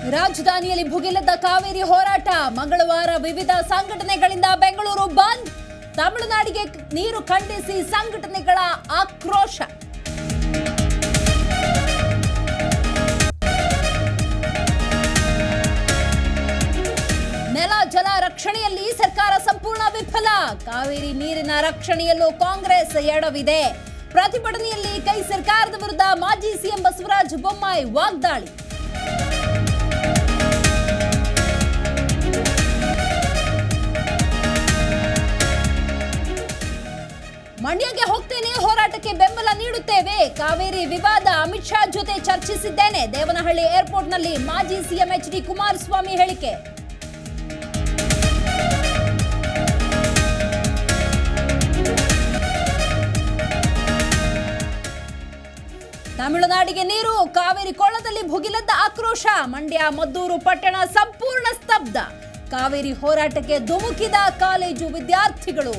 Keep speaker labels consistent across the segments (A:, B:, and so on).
A: ರಾಜಧಾನಿಯಲ್ಲಿ ಭುಗಿಲೆದ್ದ ಕಾವೇರಿ ಹೋರಾಟ ಮಂಗಳವಾರ ವಿವಿಧ ಸಂಘಟನೆಗಳಿಂದ ಬೆಂಗಳೂರು ಬಂದ್ ತಮಿಳುನಾಡಿಗೆ ನೀರು ಖಂಡಿಸಿ ಸಂಘಟನೆಗಳ ಆಕ್ರೋಶ ನೆಲ ಜಲ ರಕ್ಷಣೆಯಲ್ಲಿ ಸರ್ಕಾರ ಸಂಪೂರ್ಣ ವಿಫಲ ಕಾವೇರಿ ನೀರಿನ ರಕ್ಷಣೆಯಲ್ಲೂ ಕಾಂಗ್ರೆಸ್ ಎಡವಿದೆ ಪ್ರತಿಭಟನೆಯಲ್ಲಿ ಕೈ ಸರ್ಕಾರದ ವಿರುದ್ಧ ಮಾಜಿ ಸಿಎಂ ಬಸವರಾಜ ಬೊಮ್ಮಾಯಿ ವಾಗ್ದಾಳಿ ಮಂಡ್ಯಕ್ಕೆ ಹೋಗ್ತೇನೆ ಹೋರಾಟಕ್ಕೆ ಬೆಂಬಲ ನೀಡುತ್ತೇವೆ ಕಾವೇರಿ ವಿವಾದ ಅಮಿತ್ ಶಾ ಜೊತೆ ಚರ್ಚಿಸಿದ್ದೇನೆ ದೇವನಹಳ್ಳಿ ಏರ್ಪೋರ್ಟ್ನಲ್ಲಿ ಮಾಜಿ ಸಿಎಂ ಎಚ್ಡಿ ಕುಮಾರಸ್ವಾಮಿ ಹೇಳಿಕೆ ತಮಿಳುನಾಡಿಗೆ ನೀರು ಕಾವೇರಿ ಕೊಳ್ಳದಲ್ಲಿ ಭುಗಿಲೆದ್ದ ಆಕ್ರೋಶ ಮಂಡ್ಯ ಮದ್ದೂರು ಪಟ್ಟಣ ಸಂಪೂರ್ಣ ಸ್ತಬ್ಧ ಕಾವೇರಿ ಹೋರಾಟಕ್ಕೆ ಧುಮುಕಿದ ಕಾಲೇಜು ವಿದ್ಯಾರ್ಥಿಗಳು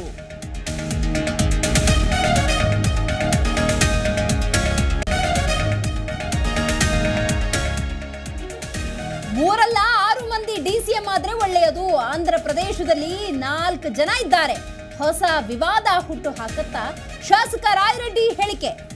A: ಮೂರಲ್ಲ 6 ಮಂದಿ ಡಿಸಿಎಂ ಆದ್ರೆ ಒಳ್ಳೆಯದು ಆಂಧ್ರ ಪ್ರದೇಶದಲ್ಲಿ 4 ಜನ ಇದ್ದಾರೆ ಹೊಸ ವಿವಾದ ಹುಟ್ಟು ಹಾಕುತ್ತಾ ಶಾಸಕ ರಾಯರೆಡ್ಡಿ ಹೇಳಿಕೆ